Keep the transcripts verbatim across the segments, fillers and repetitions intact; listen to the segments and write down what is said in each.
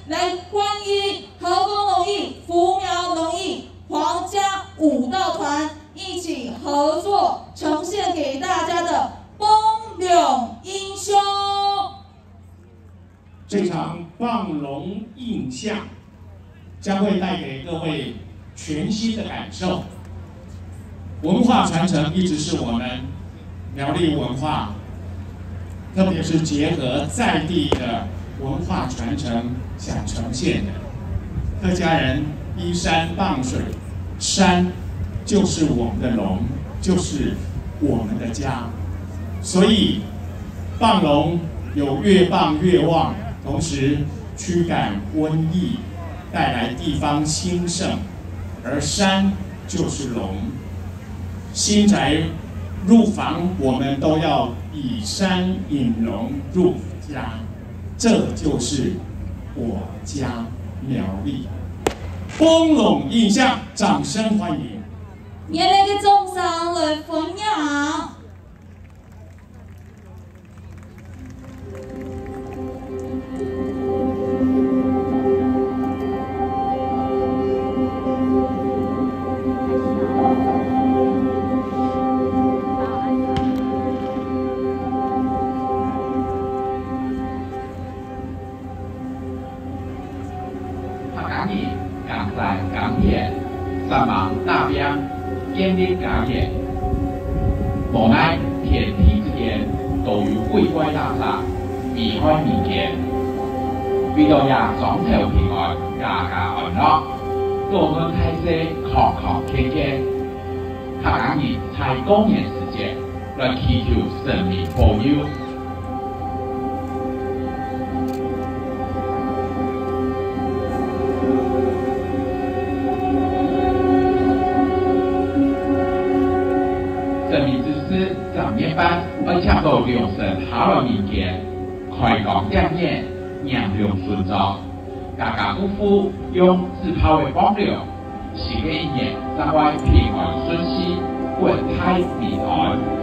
来观音、和风龙艺、福苗龙艺、皇家武道团一起合作呈现给大家的崩岭英雄。 这场棒龙印象将会带给各位全新的感受。文化传承一直是我们苗栗文化，特别是结合在地的文化传承想呈现的。客家人依山傍水，山就是我们的龙，就是我们的家。所以棒龙有越棒越旺，同时驱赶瘟疫，带来地方兴盛。而山就是龙，新宅入房，我们都要以山引龙入家，这就是我家苗栗。崩龙印象，掌声欢迎！ 热烈嘅掌聲來歡迎。 港山港铁三忙大兵建立港业，无奈天地之间都有鬼怪大厦，避开民间，为了让庄头平安，家家安乐，多门开设康康健健，客家人在公元时节来祈求神明保佑。神明之师长夜班，而且都良神下来民间，开光点眼，娘良顺照，家家户户用自泡的光亮，新的一年让我平安顺心，国泰民安。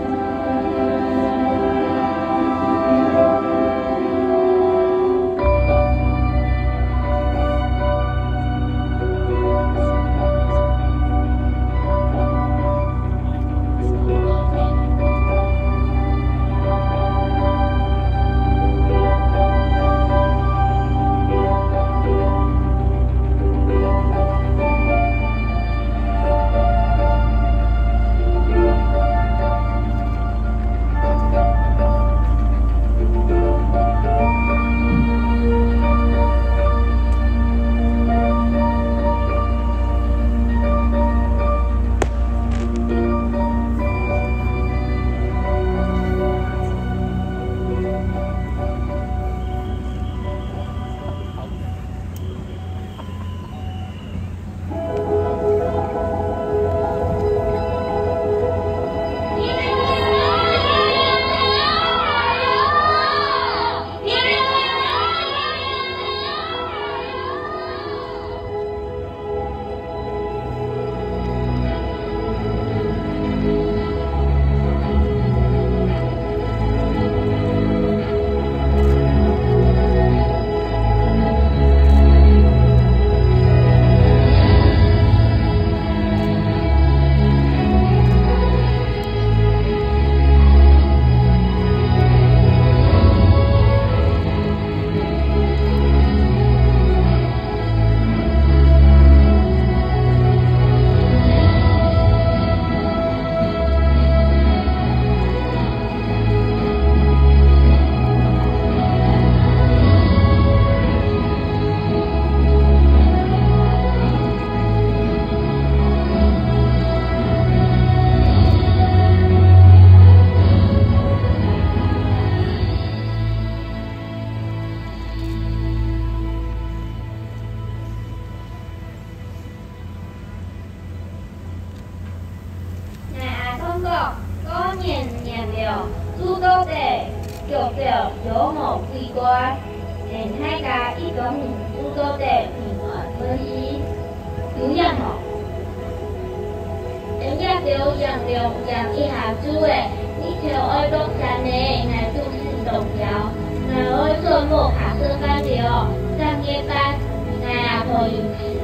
高年年了，诸多地叫做有某机关，令大家一种诸多地平安顺心，有样哦。人家有样了，样一下主的，你就爱落山的，乃都是重要，乃爱做莫卡生干了，上夜班。 有趣。